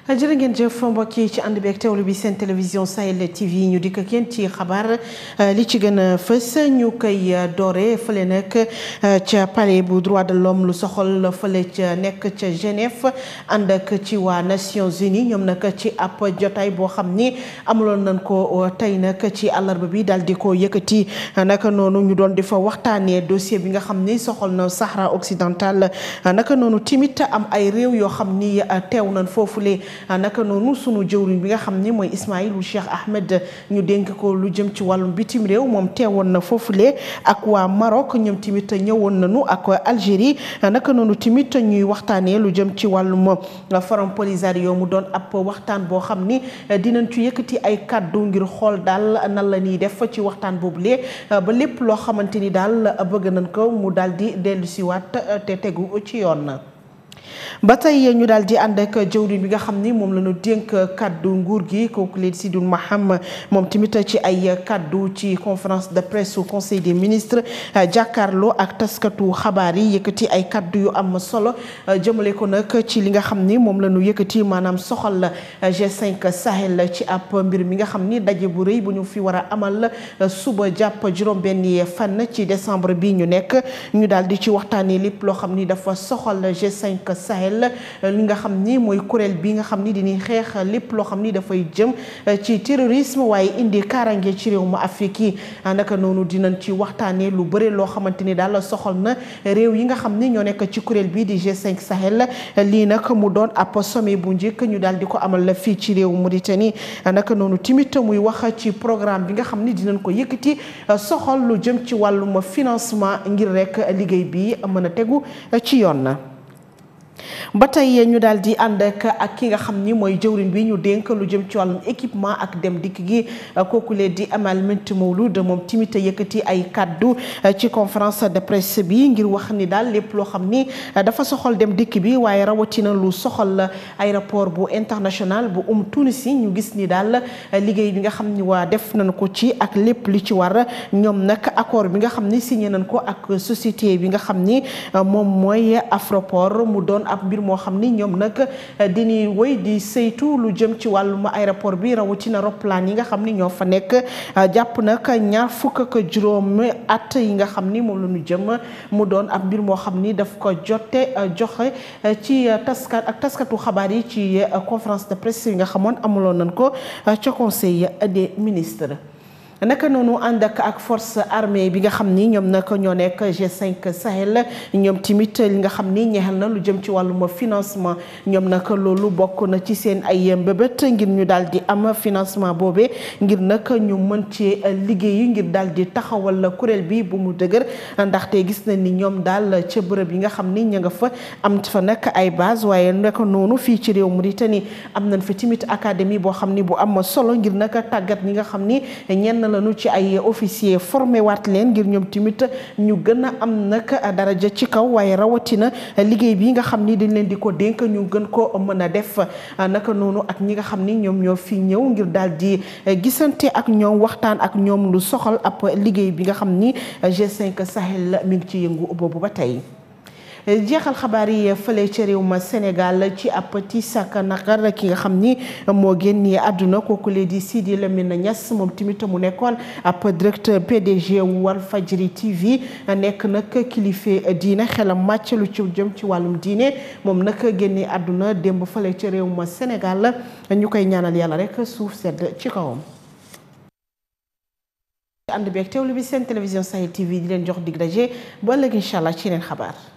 jërë ngeen jëf mbokk yi ci ànd beeg teewlu bi seen télévision Sahel TV ñu dikk ak yéen ci xabaar li ci gën a fës ñu koy doore fële nag ca palais bu droit de l'homme lu soxal fële ca nekk ca Genève ànd ak ci waa Nations Unies ñoom nag ci ab jotaay boo xam ni amuloon nañ ko tey nag ci àllarba bi daal di ko yëkkati naka noonu ñu doon di fa waxtaanee dossier bi nga xam ni soxal na Sahara occidental naka noonu timit am ay réew yoo xam ni teew nañ foofule. naka noonu sunu jëwriñ bi nga xam ni mooy Ismaïlou Cheikh Ahmed ñu dénk ko lu jëm ci wàllum bitim réew moom teewoon na foofule ak waa Maroc ñoom tamit ñëwoon nañu ak Algérie naka noonu tamit ñuy waxtaanee lu jëm ci wàllum Forum Polisario mu doon ab waxtaan boo xam ni dinañ ci yëkkati ay kàddu ngir xool daal nan la ñuy def ci waxtaan boobule ba lépp loo xamante ni daal bëgg nañ ko mu daal di dellusiwaat te tegu ci yoon. ba tey ñu daal di ànd ak jëwriñ bi nga xam ni moom la ñu dénk kaddu nguur gi kooku leen Sidoul Maham moom tamit ci ay kaddu ci conférence de presse au conseil des ministres jàkkaarloo ak taskatu xabaar yi yëkkati ay kaddu yu am solo jëmale ko nag ci li nga xam ni moom la ñu yëkkati maanaam soxal G5 Sahel ci ab mbir mi nga xam ni daje bu rëy bu ñu fi war a amal suba jàpp juróom-benni fan ci décembre bi ñu nekk ñu daal di ci waxtaanee lépp loo xam ni dafa soxal G5 Sahel li nga xam ni mooy kuréel bi nga xam ni dañuy xeex lépp loo xam ni dafay jëm ci terrorisme waaye indi kaaraange ci réew mu Afrique yi naka noonu dinañ ci waxtaanee lu bëri loo xamante ni daal soxal na réew yi nga xam ni ñoo nekk ci kuréel bi di G5 Sahel lii nag mu doon ab sommet bu njëkk ñu daal di ko amal la fii ci réew Mauritanie naka noonu timit muy wax ci programme bi nga xam ni dinañ ko yëkkati soxal lu jëm ci wàllum financement ngir rek liggéey bi mën a tegu ci yoon. ba tey ñu daal di ànd ak ki nga xam ni mooy jëwriñ bi ñu dénk lu jëm ci wàllum équipement ak dem dikk gi kooku lee di Amal Mint Mawlud moom timit yëkkati ay kaddu ci conférence de presse bi ngir wax ni daal lépp loo xam ni dafa soxal dem dikk bi waaye rawatina lu soxal aéroport bu international bu Tunis ñu gis ni daal liggéey bi nga xam ni waa def nañ ko ci ak lépp li ci war ñoom nag accord bi nga xam ni signé nañ ko ak société bi nga xam ni moom mooy Afroport mu doon ab mbir moo xam ni ñoom nag dañuy woy di saytu lu jëm ci wàllum aéroport bi rawatina roplaan yi nga xam ni ñoo fa nekk jàpp nag 25 at yi nga xam ni moom la ñu jëm mu doon ab mbir moo xam ni daf ko joxe ci taskatu xabaar yi ci conférence de presse yi nga xamoon amuloon nañ ko ca conseil des ministres. naka noonu ànd ak force armée bi nga xam ni ñoom nag ñoo nekk G5 Sahel ñoom timit li nga xam ni ñeexal na lu jëm ci wàllum financement ñoom nag loolu bokk na ci seen ay mbébét ngir ñu daal di am financement boobee ngir nag ñu mën ci liggéey ngir daal di taxawal kuréel bi bu mu dëgër ndaxte gis nañ ni ñoom daal ca bërëb yi nga xam ni ña nga fa am fa nag ay base waaye naka noonu fii ci réew Mauritanie am nañ fa timit académie boo xam ni bu am solo ngir nag tàggat ñi nga xam ni ñenn lañu ci ay officier formé waat leen ngir ñoom tamit ñu gën a am nag daraja ci kaw waaye rawatina liggéey bi nga xam ni dañ leen di ko dénk ñu gën ko mën a def naka noonu ak ñi nga xam ni ñoom ñoo fi ñëw ngir daal di gisante ak ñoom waxtaan ak ñoom lu soxal ab liggéey bi nga xam ni G5 Sahel mi ngi ci yëngu boobu ba tey. jeexal xabaar yi fële ca réew ma Sénégal ci ab tiis ak naqar ki nga xam ni moo génnee àdduna kooku lee di Sidi Lamine Niass moom tamit mu nekkoon ab directeur PDG Walfadjri TV nekk nag kilife diine xelam màcc lu ci jëm ci wàllum diine moom nag génnee àdduna démb fële ca réew ma Sénégal ñu koy ñaanal yàlla rek suuf sedd ci kawam. ànd beeg teewlu bi seen télévision Sahel TV di leen jox dig daje ba ëllëg incha allah ci yeneen xabaar.